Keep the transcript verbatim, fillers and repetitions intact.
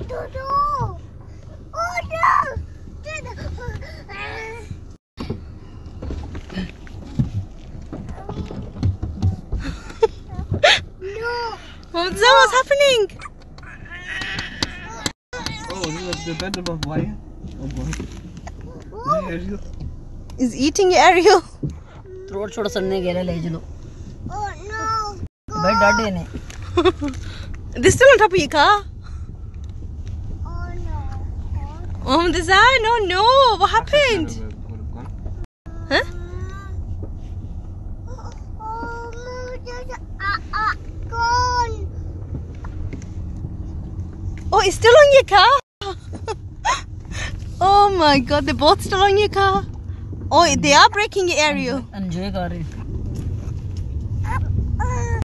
no. Oh no. No. M.Azaan, what's happening? Oh, this is the bed above wire. Oh boy. Oh. Ariel. Is eating Ariel. Throat छोड़ सड़ने गेले ले चलो Oh no. भाई Dadae ने They're still on top of your car. Oh no. Oh, M.Azaan, oh no, what happened? Huh? Oh, just ah ah gone. Oh, it's still on your car. Oh my god, they're both still on your car. Oh, they are breaking your Ariel. Enjoy कर रहे